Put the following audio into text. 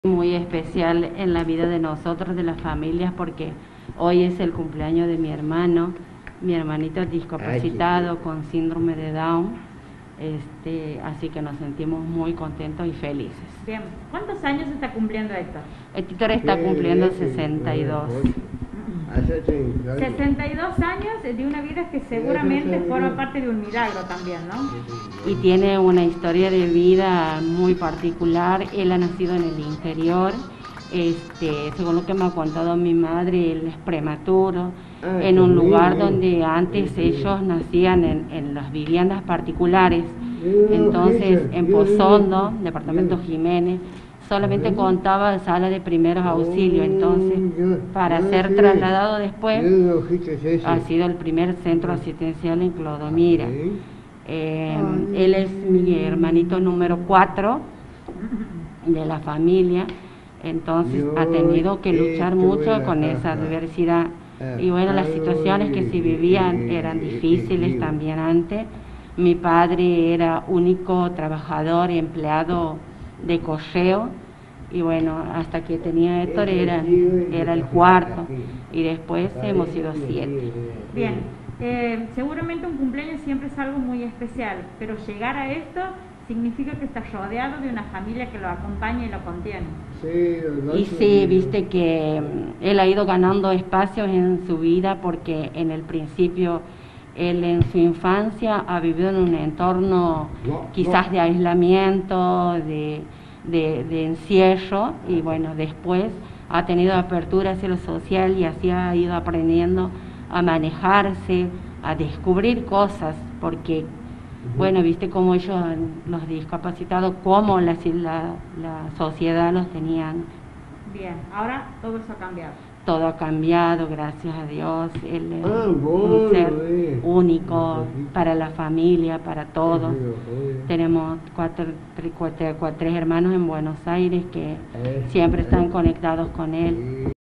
Muy especial en la vida de nosotros, de las familias, porque hoy es el cumpleaños de mi hermanito discapacitado con síndrome de Down, así que nos sentimos muy contentos y felices. Bien, ¿cuántos años está cumpliendo Héctor? Héctor está cumpliendo 62. 62 años de una vida que seguramente forma parte de un milagro también, ¿no? Y tiene una historia de vida muy particular. Él ha nacido en el interior, según lo que me ha contado mi madre, él es prematuro, en un lugar donde antes ellos nacían en las viviendas particulares. Entonces, en Pozondo, departamento Jiménez, solamente contaba sala de primeros auxilios. Entonces, para ser trasladado después, ha sido el primer centro asistencial en Clodomira. Él es mi hermanito número 4 de la familia, entonces ha tenido que luchar mucho con esa adversidad. Y bueno, las situaciones que se vivían eran difíciles también antes. Mi padre era único trabajador y empleado de correo, y bueno, hasta que tenía Héctor era el cuarto, y después hemos sido 7. Bien, seguramente un cumpleaños siempre es algo muy especial, pero llegar a esto significa que está rodeado de una familia que lo acompaña y lo contiene. Y sí, viste que él ha ido ganando espacios en su vida, porque en el principio él en su infancia ha vivido en un entorno quizás de aislamiento, de encierro, y bueno, después ha tenido apertura hacia lo social y así ha ido aprendiendo a manejarse, a descubrir cosas, porque bueno, viste cómo ellos, los discapacitados, cómo la sociedad los tenían. Bien, ahora todo eso ha cambiado. Todo ha cambiado, gracias a Dios. Él es un ser único para la familia, para todos. Tenemos tres hermanos en Buenos Aires que siempre están conectados con él.